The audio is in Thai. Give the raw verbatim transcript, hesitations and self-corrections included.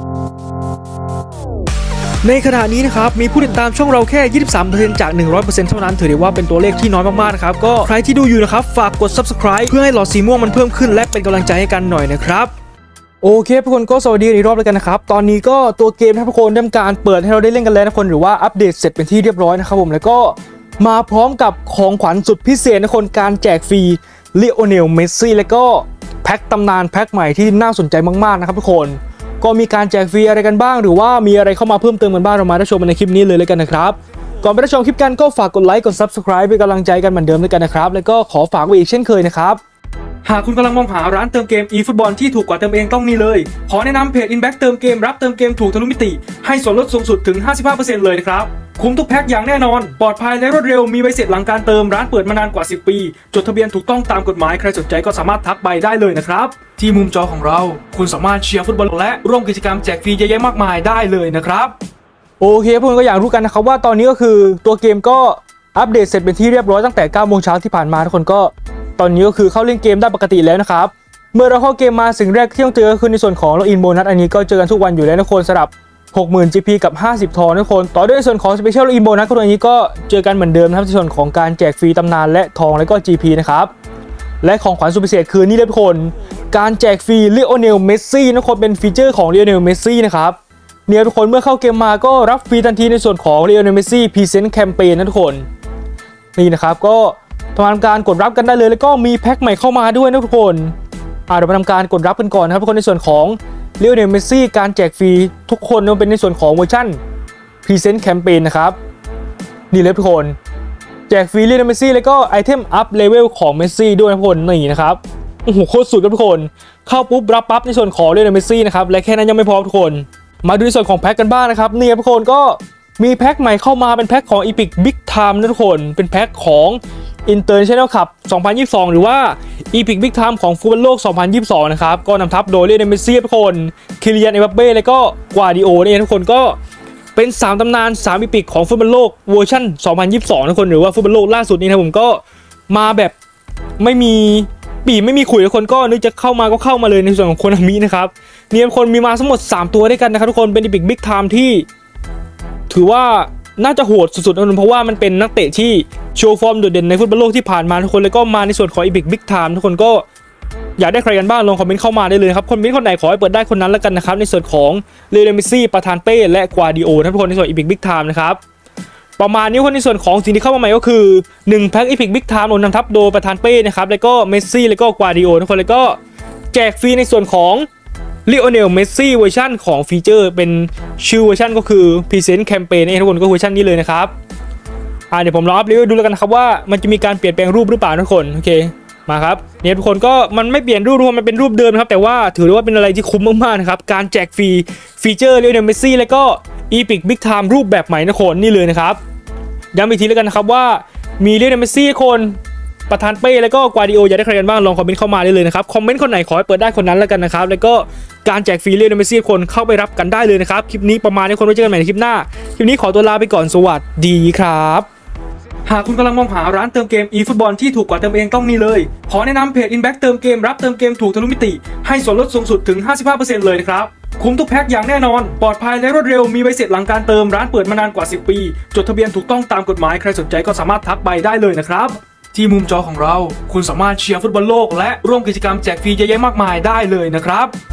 ในขณะนี้นะครับมีผู้ติดตามช่องเราแค่ ยี่สิบสามเปอร์เซ็นต์ จาก หนึ่งร้อยเปอร์เซ็นต์ เท่านั้นถือได้ว่าเป็นตัวเลขที่น้อยมากๆนะครับก็ใครที่ดูอยู่นะครับฝากกด ซับสไครบ์ เพื่อให้หลอดสีม่วงมันเพิ่มขึ้นและเป็นกำลังใจให้กันหน่อยนะครับโอเคทุกคนก็สวัสดีอีกรอบเลยกันนะครับตอนนี้ก็ตัวเกมทุกคนได้การเปิดให้เราได้เล่นกันแล้วทุกคนหรือว่าอัปเดตเสร็จเป็นที่เรียบร้อยนะครับผมแล้วก็มาพร้อมกับของขวัญสุดพิเศษทุกคนการแจกฟรีลิโอเนลเมสซี่แล้วก็แพ็คตำนานแพ็คใหม่ที่น่าสนใจมากๆนะครับทุกคนก็มีการแจกฟรีอะไรกันบ้างหรือว่ามีอะไรเข้ามาเพิ่มเติมกันบ้างเรามาได้ชมในคลิปนี้เลยเลยกันนะครับก่อนไปรับชมคลิปกันก็ฝากกดไลค์กด ซับสไครบ์ เป็นกำลังใจกันเหมือนเดิมด้วยกันนะครับแล้วก็ขอฝากไว้อีกเช่นเคยนะครับหากคุณกำลังมองหาร้านเติมเกม eFootball ที่ถูกกว่าเติมเองต้องนี่เลยขอแนะนำเพจ Inback เติมเกมรับเติมเกมถูกทะลุมิติให้ส่วนลดสูงสุดถึง ห้าสิบห้าเปอร์เซ็นต์ เลยนะครับคุ้มทุกแพ็คอย่างแน่นอนปลอดภัยและรวดเร็วมีใบเสร็จหลังการเติมร้านเปิดมานานกว่าสิบปีจดทะเบียนถูกต้องตามกฎหมายใครสนใจก็สามารถทักไปได้เลยนะครับที่มุมจอของเราคุณสามารถเชียร์ฟุตบอลและร่วมกิจกรรมแจกฟรีเยอะแยะมากมายได้เลยนะครับโอเคพวกคุณก็อยากรู้กันนะครับว่าตอนนี้ก็คือตัวเกมก็อัปเดตเสร็จเป็นที่เรียบร้อยตั้งแต่เก้าโมงเช้าที่ผ่านมาทุกคนก็ตอนนี้ก็คือเข้าเล่นเกมได้ปกติแล้วนะครับเมื่อเราเข้าเกมมาสิ่งแรกที่ต้องเจอคือในส่วนของล็อกอินโบนัสอันนี้ก็เจอกันทุกวันอยู่แล้วทุกคนสำหรับ หกหมื่น จี พี กับห้าสิบทองทุกคนต่อด้วยในส่วนของ Special Lock In Bonus ทุกคนอันนี้ก็เจอกันเหมือนเดิมนะครับในส่วนของการแจกฟรีตำนานและทองและก็ จี พี นะครับและของขวัญสุดพิเศษคือนี่เลยทุกคนการแจกฟรีลิโอเนลเมสซี่ทุกคนเป็นฟีเจอร์ของลิโอเนลเมสซี่นะครับเนี่ยทุกคนเมื่อเข้าเกมมาก็รับฟรีทันทีในส่วนของลิโอเนลเมสซี่พรีเซนต์แคมเปญนะทุกคนนี่นะครับก็ทำการกดรับกันได้เลยแล้วก็มีแพ็คใหม่เข้ามาด้วยนะทุกคนอ่าเราไปทำการกดรับกันก่อนนะครับทุกคนในส่วนของลิโอเนลเมสซี่การแจกฟรีทุกคนมันเป็นในส่วนของเวอร์ชันพรีเซนต์แคมเปญนะครับนี่เลยทุกคนแจกฟรีลิโอเนลเมสซี่แล้วก็ไอเทมอัพเลเวลของเมสซี่ด้วยทุกคนนี่นะครับโอ้โหโคตรสุดครับทุกคนเข้าปุ๊บรับปั๊บในส่วนของลิโอเนลเมสซี่นะครับและแค่นั้นยังไม่พอทุกคนมาดูในส่วนของแพ็คกันบ้างนะครับนี่ทุกคนก็มีแพ็คใหม่เข้ามาเป็นแพ็คของ Epic Big Time นะทุกคนเป็นแพ็คของ International Cup สองพันยี่สิบสองหรือว่า Epic Big Time ของฟุตบอลโลกสองพันยี่สิบสองนะครับก็นำทัพโดยลิโอเนลเมสซี่ทุกคนคิลิยัน เอ็มบัปเป้และก็กวาดิโอเนี่ยทุกคนก็เป็นสามตำนานสาม Epic ของฟุตบอลโลกเวอร์ชันสองพันยี่สิบสองทุกคนหรือว่าฟุตบอลโลกล่าสุดนี้นะผมก็มาแบบไม่มีปีไม่มีขุยทุกคนก็นึกจะเข้ามาก็เข้ามาเลยในส่วนของโคนามินะครับนี่ทุกคนมีมาทั้งหมดสามตัวด้วยกันนะครับทุกคนเป็น Epic Big Time ที่ถือว่าน่าจะโหดสุดๆนะเพราะว่ามันเป็นนักเตะที่โชว์ฟอร์มโดดเด่นในฟุตบอลโลกที่ผ่านมาทุกคนแล้วก็มาในส่วนของ Epic Big Time ทุกคนก็อยากได้ใครกันบ้างลองคอมเมนต์เข้ามาได้เลยครับคอมเมนต์คนไหนขอให้เปิดได้คนนั้นแล้วกันนะครับในส่วนของเลโอเนลเมสซี่ประธานเป้และกวาดิโอทุกคนในส่วน Epic Big Time นะครับประมาณนี้คนในส่วนของสิ่งที่เข้ามาใหม่ก็คือหนึ่งแพ็ค Epic Big Time นำทัพโดยประธานเป้นะครับแล้วก็เมสซี่แล้วก็กวาดิโอทุกคนแล้วก็แจกฟรีในส่วนของลิโอเนลเมสซี่เวอร์ชันของฟีเจอร์เป็นชื่อเวอร์ชันก็คือ Present Campaign นี่ทุกคนก็เวอร์ชันนี้เลยนะครับอ่าเดี๋ยวผมลองอัพรีวิวดูแล้วกันนะครับว่ามันจะมีการเปลี่ยนแปลงรูปหรือเปล่าทุกคนโอเคมาครับเนี่ยทุกคนก็มันไม่เปลี่ยนรูปทุกคนมันเป็นรูปเดิมครับแต่ว่าถือว่าเป็นอะไรที่คุ้มมากๆนะครับการแจกฟรีฟีเจอร์ลิโอเนลเมสซี่แล้วก็ Epic Big Time รูปแบบใหม่ทุกคนนี่เลยนะครับย้ำอีกทีแล้วกันนะครับว่ามีลิโอเนลเมสซี่คนประธานเป้แล้วก็กวาดิโออยากได้ใครกันบ้างลองคอมเมนต์เข้ามาได้เลยนะครับคอมเมนต์คนไหนขอให้เปิดได้คนนั้นแล้วกันนะครับแล้วก็การแจกฟรีลิโอเนลเมสซี่คนเข้าไปรับกันได้เลยนะครับคลิปนี้ประมาณนี้คนไว้เจอกันใหม่ในคลิปหน้าคลิปนี้ขอตัวลาไปก่อนสวัสดีครับหากคุณกำลังมองหาร้านเติมเกม eFootball ที่ถูกกว่าเติมเองต้องนี่เลยขอแนะนำเพจ Inback เติมเกมรับเติมเกมถูกทะลุมิติให้ส่วนลดสูงสุดถึง ห้าสิบห้าเปอร์เซ็นต์ เลยนะครับคุ้มทุกแพ็คอย่างแน่นอนปลอดภัยและรวดเร็วมีใบเสร็จหลังการเติมร้านเปิดมานานกว่าสิบปีจดทะเบียนถูกต้องตามกฎหมายใครสนใจก็สามารถทักไปได้เลยนะครับที่มุมจอของเราคุณสามารถเชียร์ฟุตบอลโลกและร่วมกิจกรรมแจกฟรีเยอะแยะมากมายได้เลยนะครับ